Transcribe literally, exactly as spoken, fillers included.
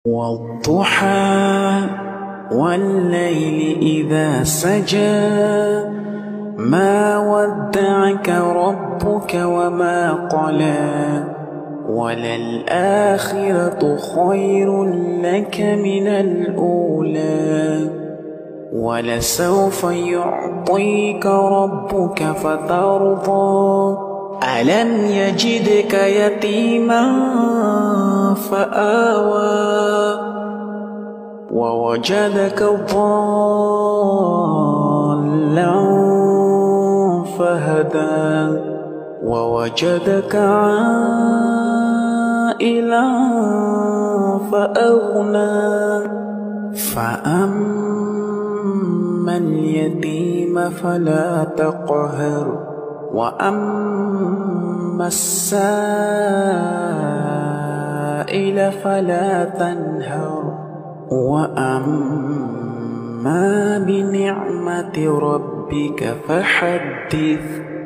والضحى والليل إذا سجى ما ودعك ربك وما قلى وللآخرة خير لك من الأولى ولسوف يعطيك ربك فترضى ألم يجدك يتيما فآوى ووجدك ضالا فهدى ووجدك عائلا فأغنى فأما اليتيم فلا تقهر وأما السائل فلا تنهر وأما بنعمة ربك فحدث.